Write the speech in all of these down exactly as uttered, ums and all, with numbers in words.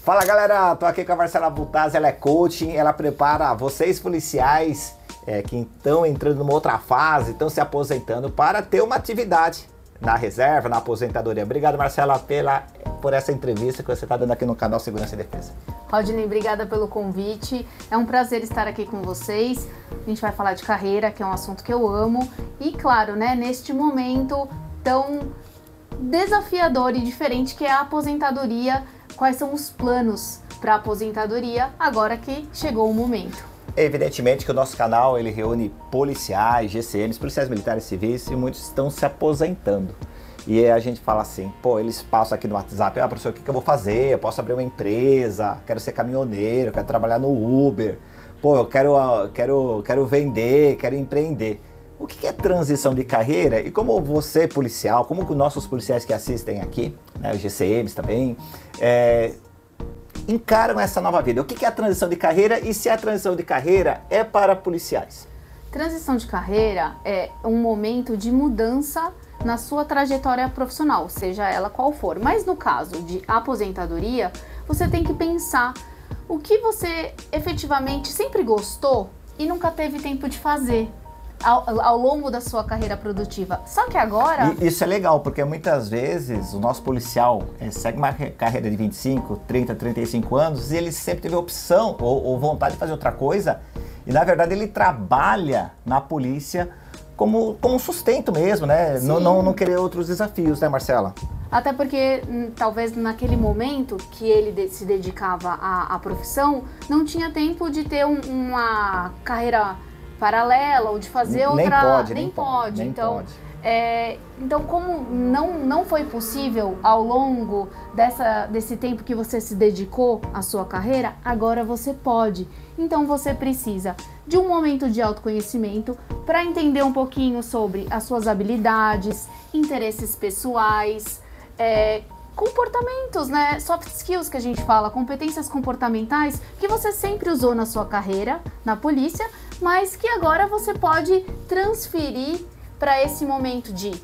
Fala galera, tô aqui com a Marcela Butazzi, ela é coaching, ela prepara vocês policiais é, que estão entrando numa outra fase, estão se aposentando para ter uma atividade na reserva, na aposentadoria. Obrigado, Marcela, pela, por essa entrevista que você está dando aqui no canal Segurança e Defesa. Rodney, obrigada pelo convite, é um prazer estar aqui com vocês. A gente vai falar de carreira, que é um assunto que eu amo, e claro, né, neste momento tão desafiador e diferente que é a aposentadoria. Quais são os planos para a aposentadoria agora que chegou o momento? Evidentemente que o nosso canal ele reúne policiais, G C Ms, policiais militares civis, e muitos estão se aposentando. E a gente fala assim, pô, eles passam aqui no WhatsApp, ah, professor, o que, que eu vou fazer? Eu posso abrir uma empresa, quero ser caminhoneiro, quero trabalhar no Uber, pô, eu quero, quero, quero vender, quero empreender. O que é transição de carreira? E como você, policial, como que os nossos policiais que assistem aqui, né, os G C Ms também, é, encaram essa nova vida? O que é a transição de carreira e se a transição de carreira é para policiais? Transição de carreira é um momento de mudança na sua trajetória profissional, seja ela qual for. Mas no caso de aposentadoria, você tem que pensar o que você efetivamente sempre gostou e nunca teve tempo de fazer Ao, ao longo da sua carreira produtiva. Só que agora... E isso é legal, porque muitas vezes o nosso policial é, segue uma carreira de vinte e cinco, trinta, trinta e cinco anos e ele sempre teve opção ou, ou vontade de fazer outra coisa e na verdade ele trabalha na polícia como, como sustento mesmo, né? Não, não, não querer outros desafios, né, Marcela? Até porque talvez naquele momento que ele de, se dedicava à, à profissão, não tinha tempo de ter um, uma carreira paralela ou de fazer nem outra... Pode, nem, nem pode, pode. Nem então, pode. É, então, como não, não foi possível ao longo dessa, desse tempo que você se dedicou à sua carreira, agora você pode. Então, você precisa de um momento de autoconhecimento para entender um pouquinho sobre as suas habilidades, interesses pessoais, é, comportamentos, né? Soft skills que a gente fala, competências comportamentais que você sempre usou na sua carreira, na polícia, mas que agora você pode transferir para esse momento de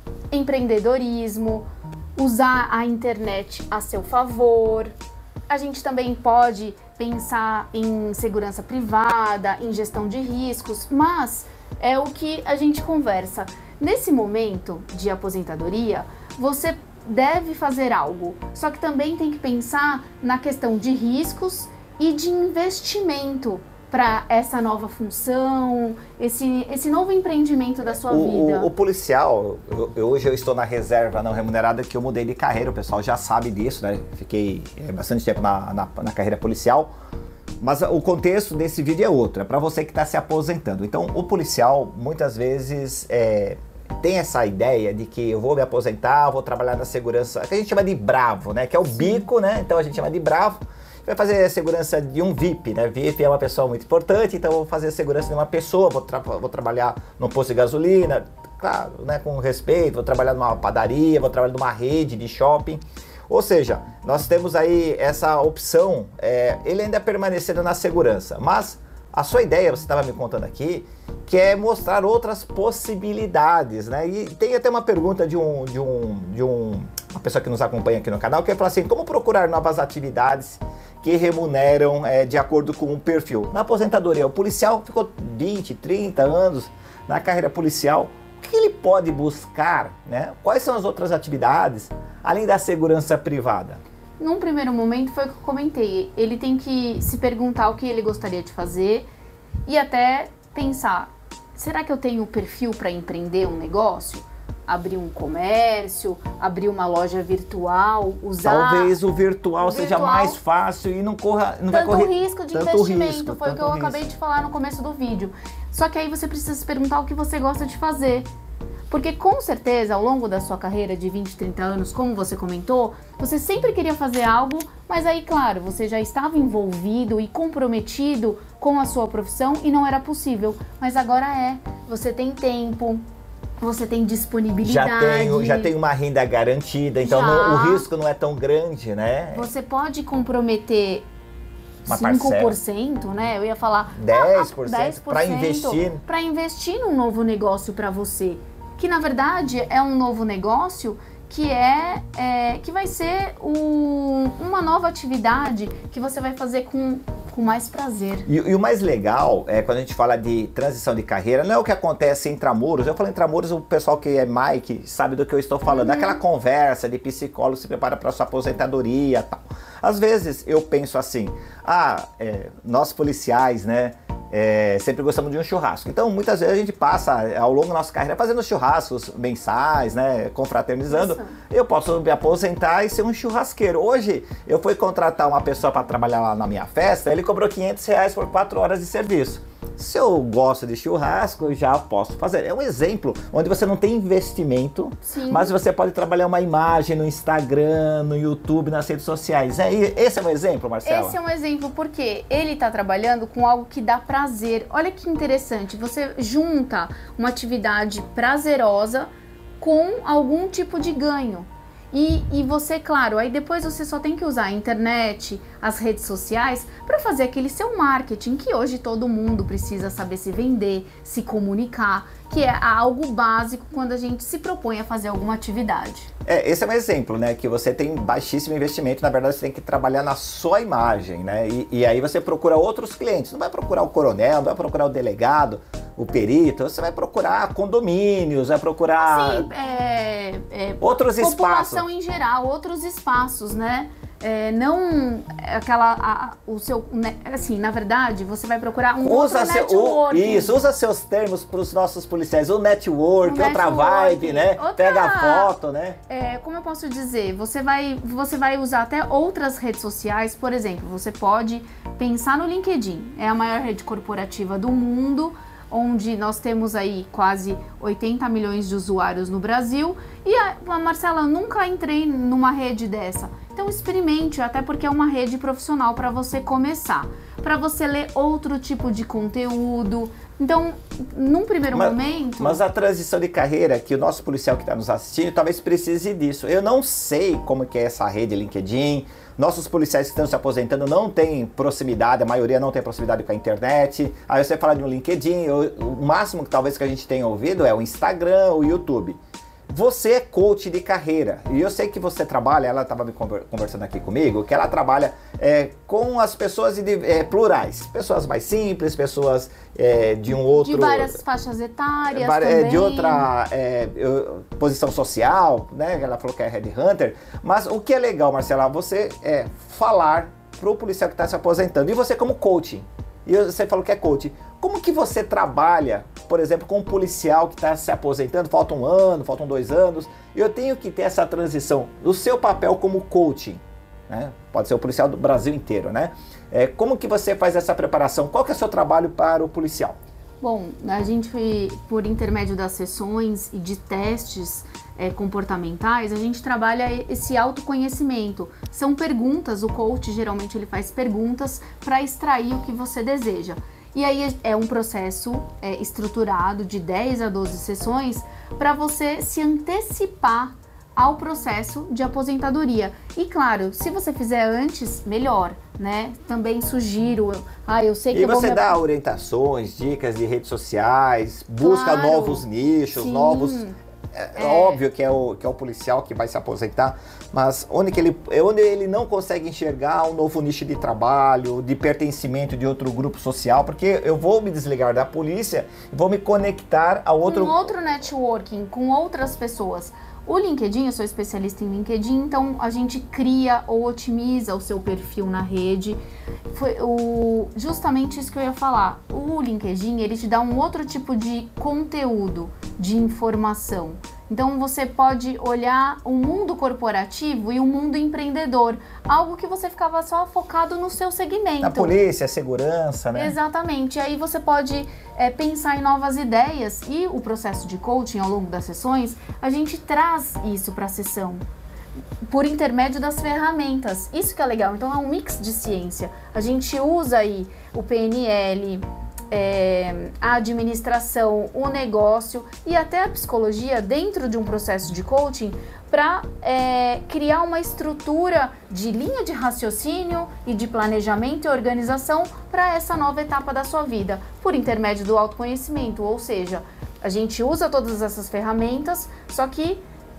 empreendedorismo, usar a internet a seu favor. A gente também pode pensar em segurança privada, em gestão de riscos, mas é o que a gente conversa. Nesse momento de aposentadoria, você deve fazer algo, só que também tem que pensar na questão de riscos e de investimento para essa nova função, esse, esse novo empreendimento da sua o, vida. O, o policial, eu, eu, hoje eu estou na reserva não remunerada que eu mudei de carreira, o pessoal já sabe disso, né? Fiquei é, bastante tempo na, na, na carreira policial, mas o contexto desse vídeo é outro, é para você que está se aposentando. Então o policial muitas vezes é, tem essa ideia de que eu vou me aposentar, vou trabalhar na segurança, que a gente chama de bravo, né? Que é o Sim. bico, né? Então a gente chama de bravo. Vai fazer a segurança de um V I P, né? V I P é uma pessoa muito importante, então eu vou fazer a segurança de uma pessoa, vou, tra vou trabalhar num posto de gasolina, claro, né? Com respeito, vou trabalhar numa padaria, vou trabalhar numa rede de shopping. Ou seja, nós temos aí essa opção, é, ele ainda permanecendo na segurança, mas a sua ideia, você estava me contando aqui, que é mostrar outras possibilidades, né? E tem até uma pergunta de um, de um, de um, uma pessoa que nos acompanha aqui no canal, que é falar assim, como procurar novas atividades que remuneram é, de acordo com um perfil? Na aposentadoria, o policial ficou vinte, trinta anos na carreira policial, o que ele pode buscar, né? Quais são as outras atividades, além da segurança privada? Num primeiro momento foi o que eu comentei, ele tem que se perguntar o que ele gostaria de fazer e até pensar, será que eu tenho perfil para empreender um negócio? Abrir um comércio, abrir uma loja virtual, usar... Talvez o virtual, o seja virtual, mais fácil e não corra... Não tanto vai correr risco de tanto investimento, risco, foi o que eu risco. acabei de falar no começo do vídeo. Só que aí você precisa se perguntar o que você gosta de fazer. Porque com certeza, ao longo da sua carreira de vinte, trinta anos, como você comentou, você sempre queria fazer algo, mas aí, claro, você já estava envolvido e comprometido com a sua profissão e não era possível. Mas agora é, você tem tempo, você tem disponibilidade. Já tem, já tem uma renda garantida, então não, o risco não é tão grande, né? Você pode comprometer uma cinco por cento, né? Eu ia falar dez por cento, dez por cento para investir. Para investir num novo negócio para você. Que na verdade é um novo negócio que é, é que vai ser o, uma nova atividade que você vai fazer com, com mais prazer. E, e o mais legal é quando a gente fala de transição de carreira, não é o que acontece em intramuros. Eu falo intramuros, o pessoal que é Mike sabe do que eu estou falando. Uhum. Aquela conversa de psicólogo se prepara para sua aposentadoria e tal. Às vezes eu penso assim, ah, é, nós policiais, né? É, sempre gostamos de um churrasco. Então, muitas vezes a gente passa ao longo da nossa carreira fazendo churrascos mensais, né? Confraternizando. Isso. Eu posso me aposentar e ser um churrasqueiro. Hoje, eu fui contratar uma pessoa para trabalhar lá na minha festa, ele cobrou quinhentos reais por quatro horas de serviço. Se eu gosto de churrasco, eu já posso fazer. É um exemplo onde você não tem investimento, Sim. mas você pode trabalhar uma imagem no Instagram, no YouTube, nas redes sociais. É, esse é um exemplo, Marcela? Esse é um exemplo porque ele está trabalhando com algo que dá prazer. Olha que interessante, você junta uma atividade prazerosa com algum tipo de ganho. E, e você, claro, aí depois você só tem que usar a internet, as redes sociais para fazer aquele seu marketing que hoje todo mundo precisa saber se vender, se comunicar, que é algo básico quando a gente se propõe a fazer alguma atividade. É, esse é um exemplo, né, que você tem baixíssimo investimento, na verdade você tem que trabalhar na sua imagem, né, e, e aí você procura outros clientes, não vai procurar o coronel, não vai procurar o delegado, o perito, você vai procurar condomínios, vai procurar Sim, é, é, outros espaços. População em geral, outros espaços, né? É, não aquela, a, o seu, né, assim, na verdade, você vai procurar um usa outro seu, networking. O, isso, usa seus termos para os nossos policiais, o network, o outra network, vibe, né? Outra, Pega a foto, né? É, como eu posso dizer, você vai, você vai usar até outras redes sociais, por exemplo, você pode pensar no LinkedIn, é a maior rede corporativa do mundo, onde nós temos aí quase oitenta milhões de usuários no Brasil. E a, a Marcela, eu nunca entrei numa rede dessa. Então experimente, até porque é uma rede profissional para você começar, para você ler outro tipo de conteúdo. Então, num primeiro mas, momento... Mas a transição de carreira, que o nosso policial que está nos assistindo, talvez precise disso. Eu não sei como que é essa rede LinkedIn. Nossos policiais que estão se aposentando não têm proximidade, a maioria não tem proximidade com a internet. Aí você fala de um LinkedIn, eu, o máximo que talvez que a gente tenha ouvido é o Instagram, o YouTube. Você é coach de carreira e eu sei que você trabalha, ela estava conversando aqui comigo, que ela trabalha é, com as pessoas de, é, plurais, pessoas mais simples, pessoas é, de um outro... De várias faixas etárias é, também. De outra é, posição social, né? Ela falou que é headhunter, mas o que é legal, Marcela, você é falar para o policial que está se aposentando e você como coach. E você falou que é coach. Como que você trabalha, por exemplo, com um policial que está se aposentando, falta um ano, faltam dois anos, e eu tenho que ter essa transição, o seu papel como coaching, né? Pode ser o policial do Brasil inteiro, né? É, como que você faz essa preparação? Qual que é o seu trabalho para o policial? Bom, a gente, por intermédio das sessões e de testes é, comportamentais, a gente trabalha esse autoconhecimento. São perguntas, o coach geralmente ele faz perguntas para extrair o que você deseja. E aí é um processo é, estruturado de dez a doze sessões para você se antecipar ao processo de aposentadoria. E claro, se você fizer antes, melhor, né? Também sugiro, ah, eu sei que e eu vou você me... dá orientações, dicas de redes sociais, busca claro, novos nichos, sim. novos... É, é óbvio que é, o, que é o policial que vai se aposentar, mas onde, que ele, onde ele não consegue enxergar um novo nicho de trabalho, de pertencimento de outro grupo social, porque eu vou me desligar da polícia e vou me conectar a outro... Com outro networking, com outras pessoas. O LinkedIn, eu sou especialista em LinkedIn, então a gente cria ou otimiza o seu perfil na rede. Foi o, justamente isso que eu ia falar. O LinkedIn, ele te dá um outro tipo de conteúdo, de informação. Então você pode olhar o mundo corporativo e o mundo empreendedor, algo que você ficava só focado no seu segmento. Na polícia, segurança, né? Exatamente. E aí você pode é, pensar em novas ideias e o processo de coaching ao longo das sessões, a gente traz isso para a sessão por intermédio das ferramentas. Isso que é legal. Então é um mix de ciência. A gente usa aí o P N L, É, a administração, o negócio e até a psicologia dentro de um processo de coaching para é, criar uma estrutura de linha de raciocínio e de planejamento e organização para essa nova etapa da sua vida, por intermédio do autoconhecimento. Ou seja, a gente usa todas essas ferramentas, só que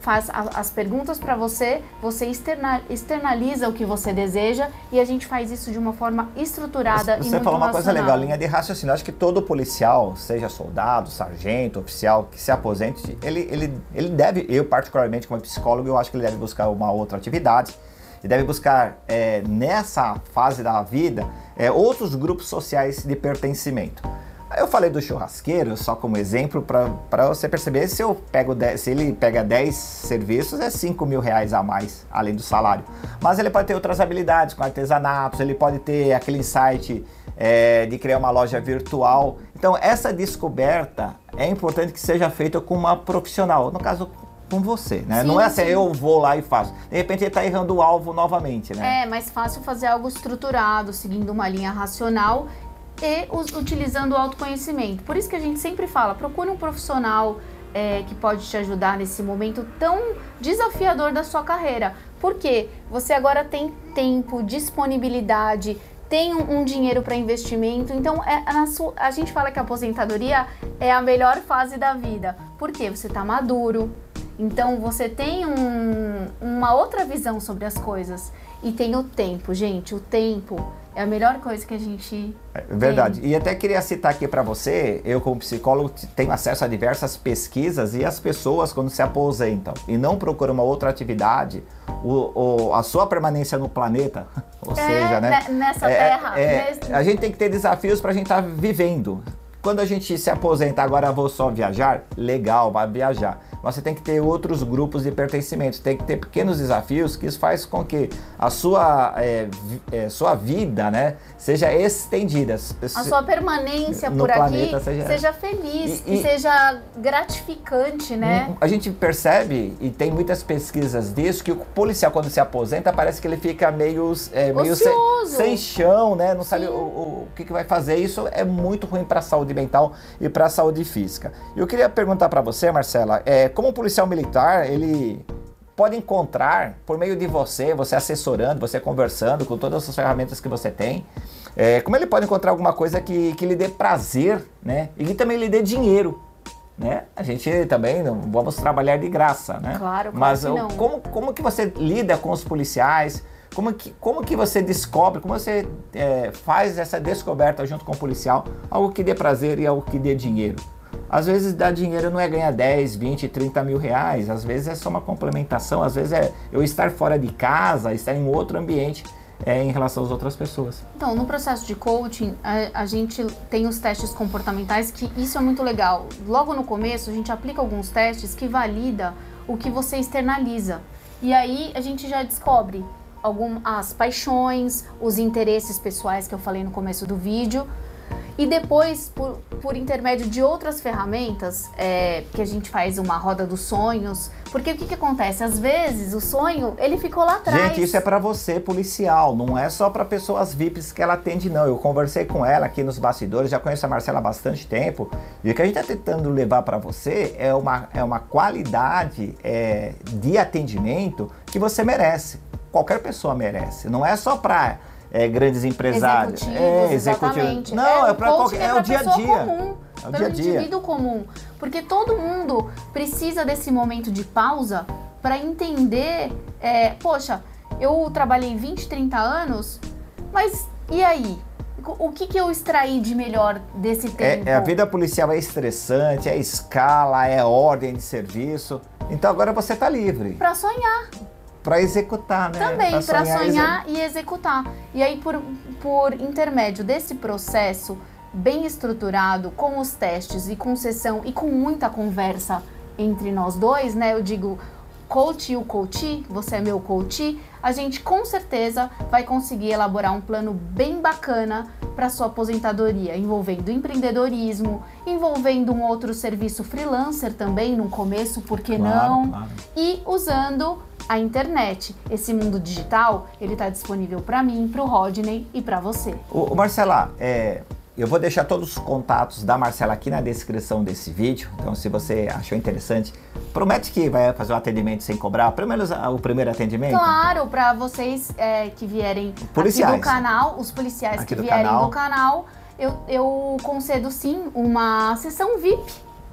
faz a, as perguntas para você, você externa, externaliza o que você deseja e a gente faz isso de uma forma estruturada. Você e muito falou uma racional. coisa legal, linha de raciocínio. Acho que todo policial, seja soldado, sargento, oficial, que se aposente, ele, ele, ele deve, eu particularmente como psicólogo, eu acho que ele deve buscar uma outra atividade. Ele deve buscar, é, nessa fase da vida, é, outros grupos sociais de pertencimento. Eu falei do churrasqueiro só como exemplo para você perceber, se, eu pego dez, se ele pega dez serviços, é cinco mil reais a mais, além do salário. Mas ele pode ter outras habilidades, com artesanatos, ele pode ter aquele insight é, de criar uma loja virtual. Então essa descoberta é importante que seja feita com uma profissional, no caso com você, né? Sim, não é assim, sim. Eu vou lá e faço. De repente ele está errando o alvo novamente, né? É mais fácil fazer algo estruturado, seguindo uma linha racional e utilizando o autoconhecimento. Por isso que a gente sempre fala, procure um profissional é, que pode te ajudar nesse momento tão desafiador da sua carreira. Porque você agora tem tempo, disponibilidade, tem um, um dinheiro para investimento. Então, é, na sua, a gente fala que a aposentadoria é a melhor fase da vida. Por quê? Você está maduro. Então, você tem um, uma outra visão sobre as coisas. E tem o tempo, gente. O tempo é a melhor coisa que a gente É verdade. Tem. E até queria citar aqui para você, eu como psicólogo tenho acesso a diversas pesquisas e as pessoas quando se aposentam e não procuram uma outra atividade, o, o, a sua permanência no planeta, ou é, seja, né? Nessa é, terra. É, nesse... A gente tem que ter desafios para a gente estar tá vivendo. Quando a gente se aposenta, agora vou só viajar, legal, vai viajar. Mas você tem que ter outros grupos de pertencimento, tem que ter pequenos desafios que isso faz com que a sua, é, é, sua vida, né, seja estendida. A sua permanência por aqui seja, seja feliz e, e, e seja gratificante, né? A gente percebe, e tem muitas pesquisas disso, que o policial quando se aposenta parece que ele fica meio, é, meio sem, sem chão, né? Não Sim. sabe o, o, o que, que vai fazer. Isso é muito ruim para a saúde mental e para a saúde física. Eu queria perguntar para você, Marcela, é, como um policial militar, ele pode encontrar, por meio de você, você assessorando, você conversando com todas as ferramentas que você tem, é, como ele pode encontrar alguma coisa que, que lhe dê prazer, né? E que também lhe dê dinheiro, né? A gente também não vamos trabalhar de graça, né? Claro, claro Mas que não. Como, como que você lida com os policiais? Como que, como que você descobre, como você é, faz essa descoberta junto com o policial, algo que dê prazer e algo que dê dinheiro? Às vezes dar dinheiro não é ganhar dez, vinte, trinta mil reais, às vezes é só uma complementação, às vezes é eu estar fora de casa, estar em outro ambiente é, em relação às outras pessoas. Então, no processo de coaching, a, a gente tem os testes comportamentais, que isso é muito legal. Logo no começo, a gente aplica alguns testes que valida o que você externaliza. E aí a gente já descobre algum, as paixões, os interesses pessoais que eu falei no começo do vídeo. E depois, por, por intermédio de outras ferramentas, é, que a gente faz uma roda dos sonhos, porque o que, que acontece? Às vezes o sonho, ele ficou lá atrás. Gente, isso é para você, policial, não é só para pessoas V I Ps que ela atende, não. Eu conversei com ela aqui nos bastidores, já conheço a Marcela há bastante tempo, e o que a gente está tentando levar para você é uma, é uma qualidade é, de atendimento que você merece. Qualquer pessoa merece, não é só para... É, grandes empresários. Executivos, é, exatamente. Não, é, é para qualquer é, é o dia a dia. Comum, é o dia dia a dia. indivíduo comum. Porque todo mundo precisa desse momento de pausa para entender, é, poxa, eu trabalhei vinte, trinta anos, mas e aí? O que, que eu extraí de melhor desse tempo? É, é, a vida policial é estressante, é escala, é ordem de serviço. Então agora você está livre. Para sonhar. Para executar, né? Também, para sonhar, sonhar e executar. E aí, por, por intermédio desse processo bem estruturado, com os testes e com sessão e com muita conversa entre nós dois, né? Eu digo coach e o coach, você é meu coach, a gente com certeza vai conseguir elaborar um plano bem bacana para sua aposentadoria, envolvendo empreendedorismo, envolvendo um outro serviço freelancer também no começo, por que claro, não? Claro. E usando a internet. Esse mundo digital, ele está disponível para mim, para o Rodney e para você. O, o Marcela, é, eu vou deixar todos os contatos da Marcela aqui na descrição desse vídeo. Então, se você achou interessante, promete que vai fazer um atendimento sem cobrar, pelo menos o primeiro atendimento? Claro, para vocês é, que vierem policiais. aqui do canal, os policiais aqui que do vierem canal. do canal, eu, eu concedo sim uma sessão V I P.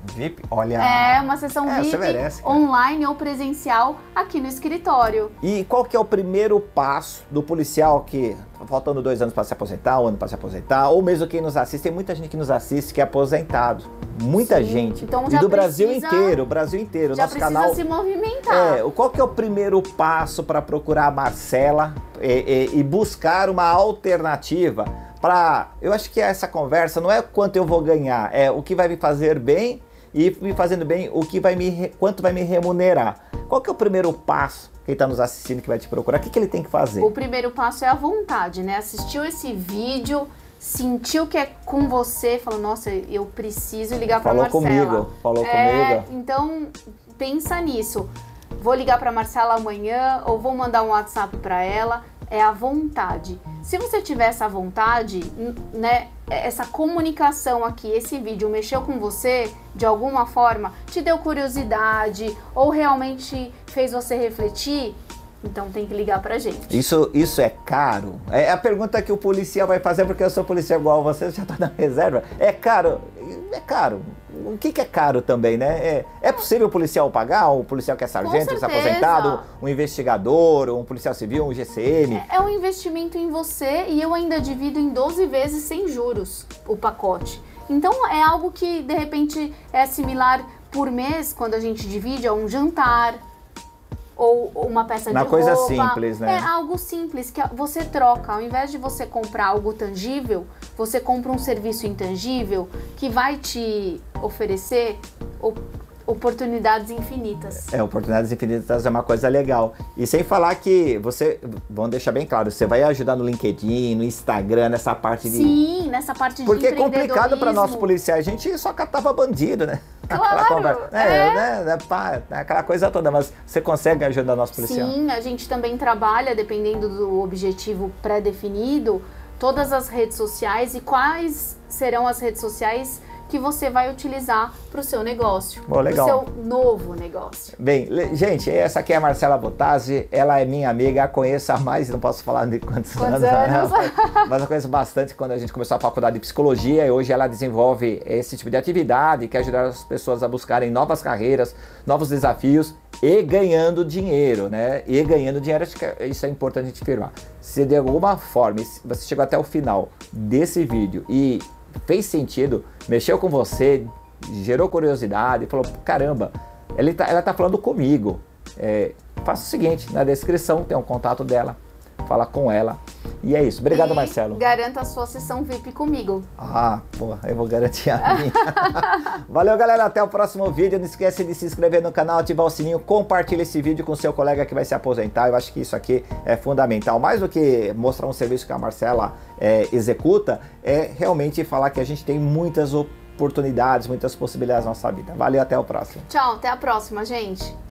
V I P? Olha... É, uma sessão é, V I P merece, online ou presencial aqui no escritório. E qual que é o primeiro passo do policial que, faltando dois anos para se aposentar, um ano para se aposentar, ou mesmo quem nos assiste, tem muita gente que nos assiste que é aposentado. Muita Sim, gente. Então e já do Brasil precisa, inteiro, o Brasil inteiro. Já Nosso precisa canal, se movimentar. É, qual que é o primeiro passo para procurar a Marcela e, e, e buscar uma alternativa para... Eu acho que essa conversa não é quanto eu vou ganhar, é o que vai me fazer bem e me fazendo bem, o que vai me, quanto vai me remunerar. Qual que é o primeiro passo? Quem está nos assistindo que vai te procurar, o que, que ele tem que fazer? O primeiro passo é a vontade, né? Assistiu esse vídeo, sentiu que é com você, falou, nossa, eu preciso ligar para Marcela. Falou comigo, falou é, comigo. Então, pensa nisso. Vou ligar para Marcela amanhã ou vou mandar um WhatsApp para ela. É a vontade. Se você tiver essa vontade, né, essa comunicação aqui, esse vídeo mexeu com você de alguma forma, te deu curiosidade ou realmente fez você refletir, então tem que ligar pra gente. Isso, isso é caro? É a pergunta que o policial vai fazer, porque eu sou policial igual você, você já tá na reserva. É caro? É caro. O que, que é caro também, né? É, é possível o policial pagar? O policial que é sargento, que é aposentado, um investigador, um policial civil, um G C M? É, é um investimento em você e eu ainda divido em doze vezes sem juros o pacote. Então é algo que de repente é similar por mês, quando a gente divide, a um jantar ou uma peça uma de coisa roupa. simples, né? É algo simples que você troca. Ao invés de você comprar algo tangível, você compra um serviço intangível que vai te oferecer oportunidades infinitas. É, oportunidades infinitas é uma coisa legal. E sem falar que você, vamos deixar bem claro, você vai ajudar no LinkedIn, no Instagram, nessa parte de... Sim, nessa parte de Porque é empreendedorismo. complicado para nós policiais, a gente só catava bandido, né? Claro, é, é. Né, né, pá, aquela coisa toda, mas você consegue ajudar nosso policial? Sim, a gente também trabalha, dependendo do objetivo pré-definido, todas as redes sociais e quais serão as redes sociais que você vai utilizar para o seu negócio, para o seu novo negócio. Bem, gente, essa aqui é a Marcela Bottazzi, ela é minha amiga, a conheço há mais, não posso falar de quantos, quantos anos, anos, mas eu conheço bastante quando a gente começou a faculdade de psicologia e hoje ela desenvolve esse tipo de atividade que ajuda as pessoas a buscarem novas carreiras, novos desafios e ganhando dinheiro, né? E ganhando dinheiro, acho que isso é importante a gente afirmar. Se de alguma forma você chegou até o final desse vídeo e fez sentido, mexeu com você, gerou curiosidade, falou, caramba, ele tá, ela tá falando comigo. É, faça o seguinte, na descrição tem um contato dela, fala com ela. E é isso. Obrigado, e Marcelo. Garanta a sua sessão V I P comigo. Ah, pô, eu vou garantir a minha. Valeu, galera. Até o próximo vídeo. Não esquece de se inscrever no canal, ativar o sininho, compartilha esse vídeo com seu colega que vai se aposentar. Eu acho que isso aqui é fundamental. Mais do que mostrar um serviço que a Marcela é, executa, é realmente falar que a gente tem muitas oportunidades, muitas possibilidades na nossa vida. Valeu, até o próximo. Tchau, até a próxima, gente.